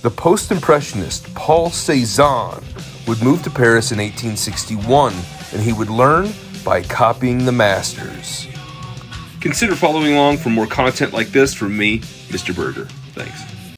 The post-impressionist Paul Cézanne would move to Paris in 1861, and he would learn by copying the masters. Consider following along for more content like this from me, Mr. Burgher. Thanks.